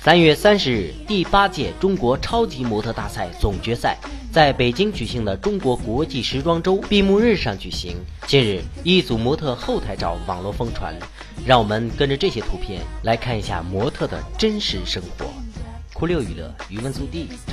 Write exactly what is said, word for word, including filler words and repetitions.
三月三十日，第八届中国超级模特大赛总决赛在北京举行的中国国际时装周闭幕日上举行。近日，一组模特后台照网络疯传，让我们跟着这些图片来看一下模特的真实生活。酷六娱乐，余文速递。